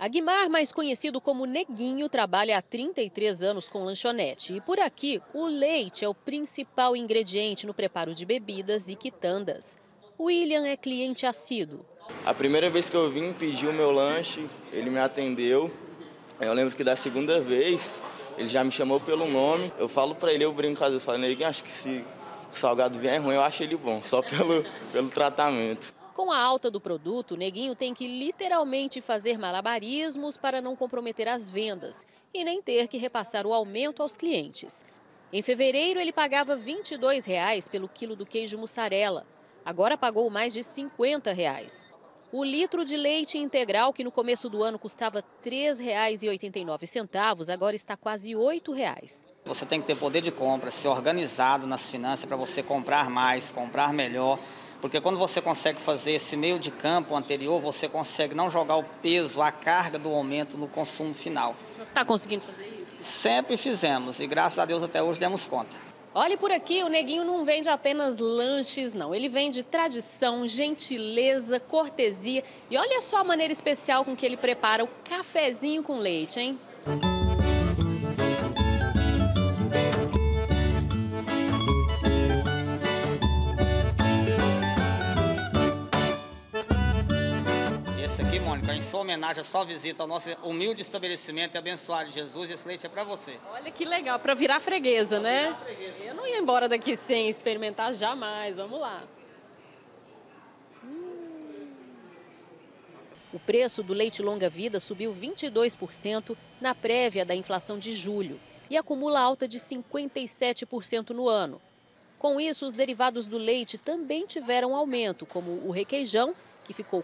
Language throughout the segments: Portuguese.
Aguimar, mais conhecido como Neguinho, trabalha há 33 anos com lanchonete. E por aqui, o leite é o principal ingrediente no preparo de bebidas e quitandas. William é cliente assíduo. A primeira vez que eu vim pedir o meu lanche, ele me atendeu. Eu lembro que da segunda vez, ele já me chamou pelo nome. Eu falo pra ele, eu brinco, eu falo, Neguinho, acho que se o salgado vier ruim, eu acho ele bom, só pelo tratamento. Com a alta do produto, o Neguinho tem que literalmente fazer malabarismos para não comprometer as vendas e nem ter que repassar o aumento aos clientes. Em fevereiro, ele pagava R$ 22 pelo quilo do queijo mussarela. Agora pagou mais de R$ 50. O litro de leite integral, que no começo do ano custava R$ 3,89, agora está quase R$ 8. Você tem que ter poder de compra, ser organizado nas finanças para você comprar mais, comprar melhor. Porque quando você consegue fazer esse meio de campo anterior, você consegue não jogar o peso, a carga do aumento no consumo final. Você está conseguindo fazer isso? Sempre fizemos e graças a Deus até hoje demos conta. Olhe por aqui, o Neguinho não vende apenas lanches, não. Ele vende tradição, gentileza, cortesia. E olha só a maneira especial com que ele prepara o cafezinho com leite, hein? Esse aqui, Mônica, em sua homenagem, a sua visita ao nosso humilde estabelecimento e abençoado de Jesus, esse leite é para você. Olha que legal, para virar freguesa, né? Eu não ia embora daqui sem experimentar jamais, vamos lá. O preço do leite longa-vida subiu 22% na prévia da inflação de julho e acumula alta de 57% no ano. Com isso, os derivados do leite também tiveram aumento, como o requeijão, que ficou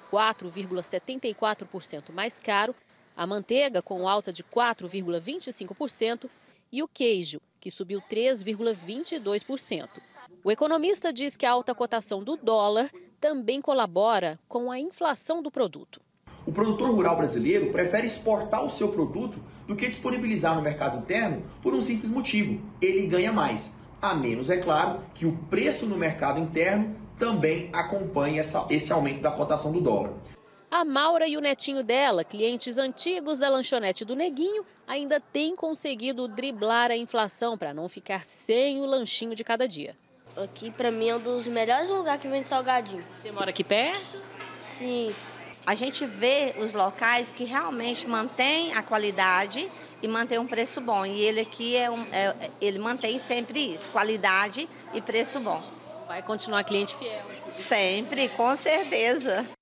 4,74% mais caro, a manteiga, com alta de 4,25%, e o queijo, que subiu 3,22%. O economista diz que a alta cotação do dólar também colabora com a inflação do produto. O produtor rural brasileiro prefere exportar o seu produto do que disponibilizar no mercado interno por um simples motivo: ele ganha mais. A menos, é claro, que o preço no mercado interno também acompanhe esse aumento da cotação do dólar. A Maura e o netinho dela, clientes antigos da lanchonete do Neguinho, ainda têm conseguido driblar a inflação para não ficar sem o lanchinho de cada dia. Aqui, para mim, é um dos melhores lugares que vende salgadinho. Você mora aqui perto? Sim. A gente vê os locais que realmente mantêm a qualidade e mantém um preço bom. E ele aqui ele mantém sempre isso, qualidade e preço bom. Vai continuar cliente fiel. Sempre, com certeza.